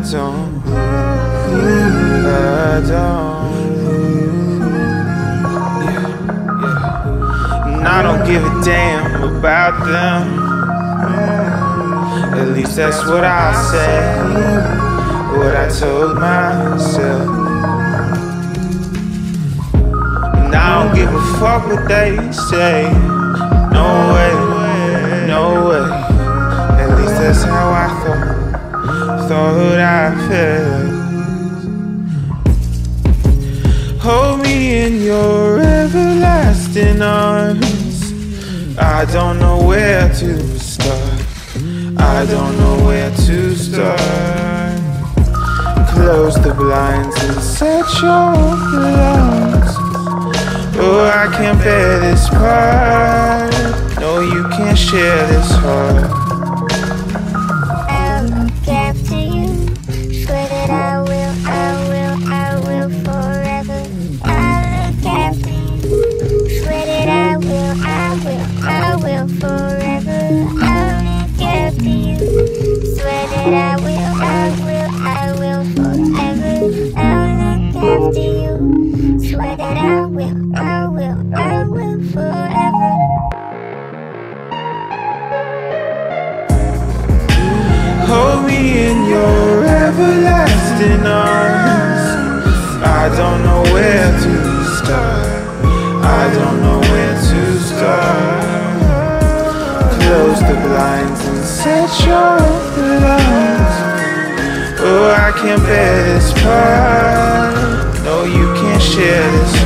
don't. And I don't give a damn about them. At least that's what I say, what I told myself. And I don't give a fuck what they say. No way, no way. At least that's how I thought I felt. Hold me in your everlasting arms. I don't know where to start. I don't know where to start. Close the blinds and set your alarms. Oh, I can't bear this part. No, you can't share this heart. I'll look after you. Swear that I will forever. I'll look after you. Swear that I will forever. I'll look after you. Swear that I will forever. I'll look after you. Swear that I will forever. Hold me in your everlasting arms. I don't know where to start. I don't know where to start. Close the blinds and set your alarms. Oh, I can't bear this part. No, you can't share this